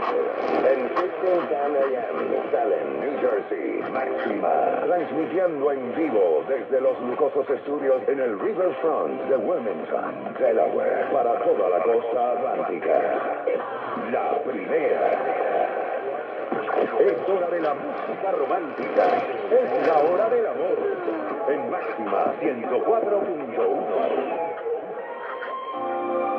En 15 a.m. Salem, New Jersey, Máxima, transmitiendo en vivo desde los lujosos estudios en el Riverfront de Wilmington, Delaware, para toda la costa atlántica. La primera. Es hora de la música romántica. Es la hora del amor. En Máxima 104.1.